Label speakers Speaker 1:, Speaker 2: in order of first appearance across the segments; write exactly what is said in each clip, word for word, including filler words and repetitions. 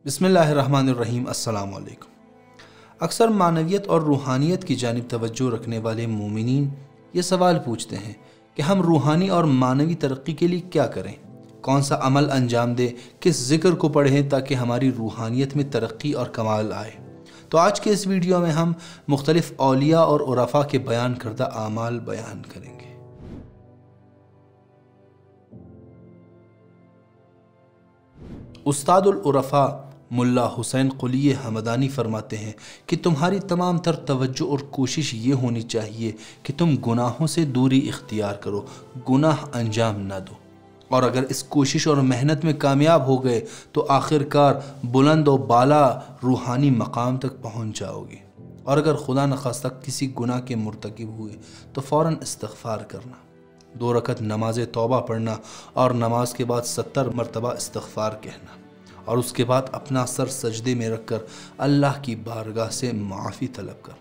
Speaker 1: बिस्मिल्लाहिर्रहमानिर्रहीम। अस्सलाम वालेकुम। अक्सर मानवियत और रूहानियत की जानिब तवज्जो रखने वाले मोमिनीन ये सवाल पूछते हैं कि हम रूहानी और मानवी तरक्की के लिए क्या करें, कौन सा अमल अंजाम दें, किस ज़िक्र को पढ़ें ताकि हमारी रूहानियत में तरक्की और कमाल आए। तो आज के इस वीडियो में हम मुख्तलिफ औलिया और उरफा के बयान करदा आमाल बयान करेंगे। उस्तादुल उरफा मुल्ला हुसैन कुली हमदानी फरमाते हैं कि तुम्हारी तमाम तर तवज्जो और कोशिश ये होनी चाहिए कि तुम गुनाहों से दूरी इख्तियार करो, गुनाह अंजाम ना दो। और अगर इस कोशिश और मेहनत में कामयाब हो गए तो आखिरकार बुलंद और बाला रूहानी मकाम तक पहुंच जाओगे। और अगर खुदा न खास्ता किसी गुनाह के मुर्तकिब हुए तो फ़ौरन इस्तिग़फ़ार करना, दो रकत नमाज तौबा पढ़ना और नमाज के बाद सत्तर मरतबा इस्तिग़फ़ार कहना और उसके बाद अपना सर सजदे में रखकर अल्लाह की बारगाह से माफ़ी तलब करना।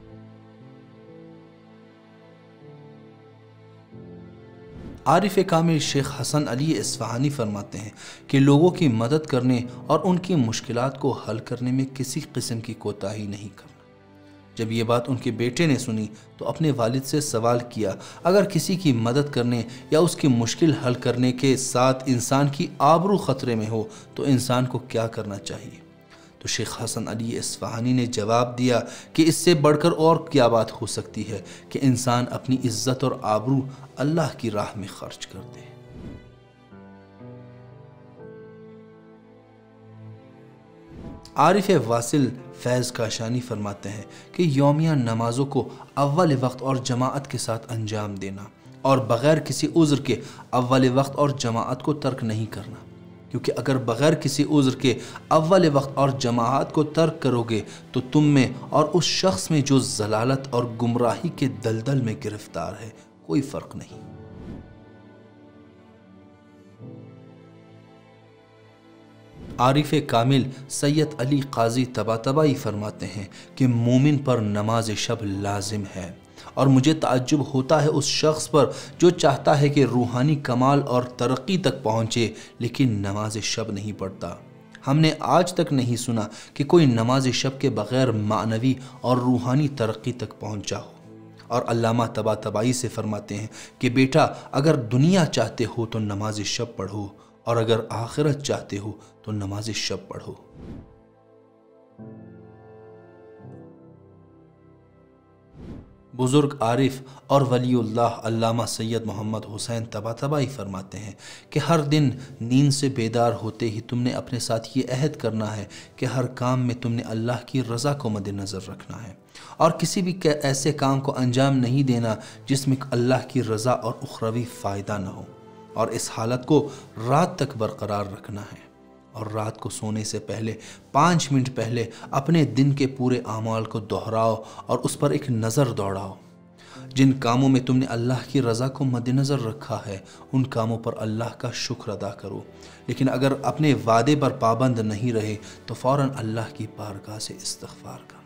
Speaker 1: आरिफ कामिल शेख हसन अली इस्फ़हानी फरमाते हैं कि लोगों की मदद करने और उनकी मुश्किलात को हल करने में किसी किस्म की कोताही नहीं करना। जब ये बात उनके बेटे ने सुनी तो अपने वालिद से सवाल किया, अगर किसी की मदद करने या उसकी मुश्किल हल करने के साथ इंसान की आबरू ख़तरे में हो तो इंसान को क्या करना चाहिए? तो शेख हसन अली इस्फ़हानी ने जवाब दिया कि इससे बढ़कर और क्या बात हो सकती है कि इंसान अपनी इज्जत और आबरू अल्लाह की राह में खर्च कर दे। आरिफ वासिल फैज़ काशानी फरमाते हैं कि यौमिया नमाज़ों को अव्वल वक्त और जमाअत के साथ अंजाम देना और बग़ैर किसी उज़्र के अव्वल वक्त और जमाअत को तर्क नहीं करना, क्योंकि अगर बग़ैर किसी उज़्र के अव्वल वक्त और जमाअत को तर्क करोगे तो तुम में और उस शख्स में जो ज़लालत और गुमराही के दलदल में गिरफ्तार है कोई फ़र्क नहीं। आरिफ कामिल सैयद अली काजी तबातबाई फरमाते हैं कि मोमिन पर नमाज शब लाजिम है और मुझे ताज्जुब होता है उस शख्स पर जो चाहता है कि रूहानी कमाल और तरक्की तक पहुँचे लेकिन नमाज शब नहीं पढ़ता। हमने आज तक नहीं सुना कि कोई नमाज शब के बग़ैर मानवी और रूहानी तरक्की तक पहुँचा हो। और अल्लामा तबातबाई से फरमाते हैं कि बेटा, अगर दुनिया चाहते हो तो नमाज शब पढ़ो और अगर आखिरत चाहते हो तो नमाज शब पढ़ो। बुजुर्ग आरिफ और वलीउल्लाह अल्लामा सैयद मोहम्मद हुसैन तबातबाई फरमाते हैं कि हर दिन नींद से बेदार होते ही तुमने अपने साथ ये अहद करना है कि हर काम में तुमने अल्लाह की रज़ा को मद्देनज़र रखना है और किसी भी ऐसे काम को अंजाम नहीं देना जिसमें अल्लाह की रज़ा और उखरवी फ़ायदा न हो। और इस हालत को रात तक बरकरार रखना है और रात को सोने से पहले पाँच मिनट पहले अपने दिन के पूरे आमाल को दोहराओ और उस पर एक नज़र दौड़ाओ। जिन कामों में तुमने अल्लाह की रज़ा को मद्देनज़र रखा है उन कामों पर अल्लाह का शुक्र अदा करो, लेकिन अगर अपने वादे पर पाबंद नहीं रहे तो फ़ौरन अल्लाह की बारगाह से इस्तिग़फ़ार करना।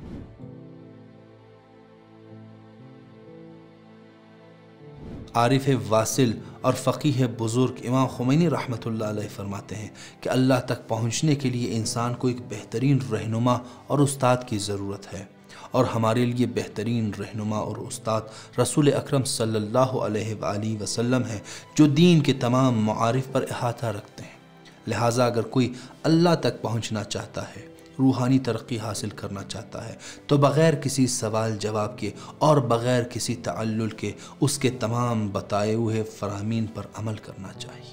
Speaker 1: आरिफ वासिल और फ़क़ीह बुज़ुर्ग इमाम ख़ुमैनी रहमतुल्लाह अलैह फरमाते हैं कि अल्लाह तक पहुँचने के लिए इंसान को एक बेहतरीन रहनुमा और उस्ताद की ज़रूरत है और हमारे लिए बेहतरीन रहनुमा और उस्ताद रसूल अकरम सल्लल्लाहु अलैहि वसल्लम है जो दीन के तमाम मारिफ पर अहाता रखते हैं। लिहाजा अगर कोई अल्लाह तक पहुँचना चाहता है, रूहानी तरक्की हासिल करना चाहता है तो बग़ैर किसी सवाल जवाब के और बग़ैर किसी तअल्लुल के उसके तमाम बताए हुए फ़रामीन पर अमल करना चाहिए।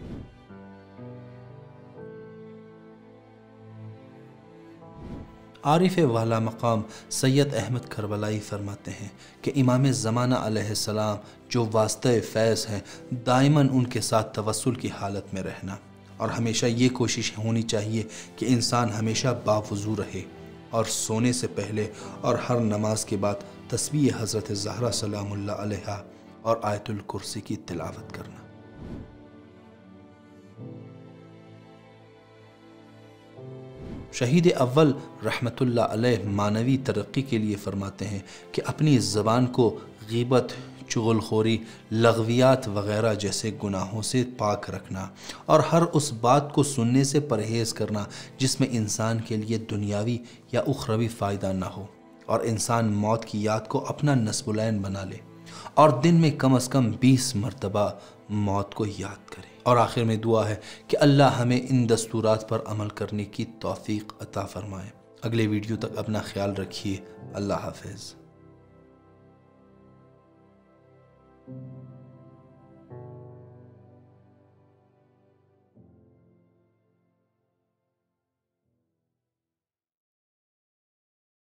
Speaker 1: आरिफ वाला मकाम सैयद अहमद करबलाई फरमाते हैं कि इमाम ज़माना अलैहिस्सलाम जो वास्ते फ़ैज़ हैं, दाइमन उनके साथ तवस्सुल की हालत में रहना और हमेशा ये कोशिश होनी चाहिए कि इंसान हमेशा बावुज़ू रहे और सोने से पहले और हर नमाज के बाद तस्बीह हज़रत ज़हरा सलामुल्लाह अलैहा और आयतुल कुर्सी की तिलावत करना। शहीद अव्वल रहमतुल्लाह अलैह मानवी तरक्की के लिए फरमाते हैं कि अपनी ज़बान को गीबत, چغل خوری، لغویات وغیرہ جیسے گناہوں سے پاک رکھنا، اور ہر اس بات کو سننے سے پرہیز کرنا جس میں انسان کے لیے دنیاوی یا اخروی فائدہ نہ ہو، اور انسان موت کی یاد کو اپنا نصب العین بنا لے اور دن میں کم از کم بیس مرتبہ موت کو یاد کرے۔ اور آخر میں دعا ہے کہ اللہ ہمیں ان دستورات پر عمل کرنے کی توفیق عطا فرمائے۔ اگلے ویڈیو تک اپنا خیال رکھیے۔ اللہ حافظ۔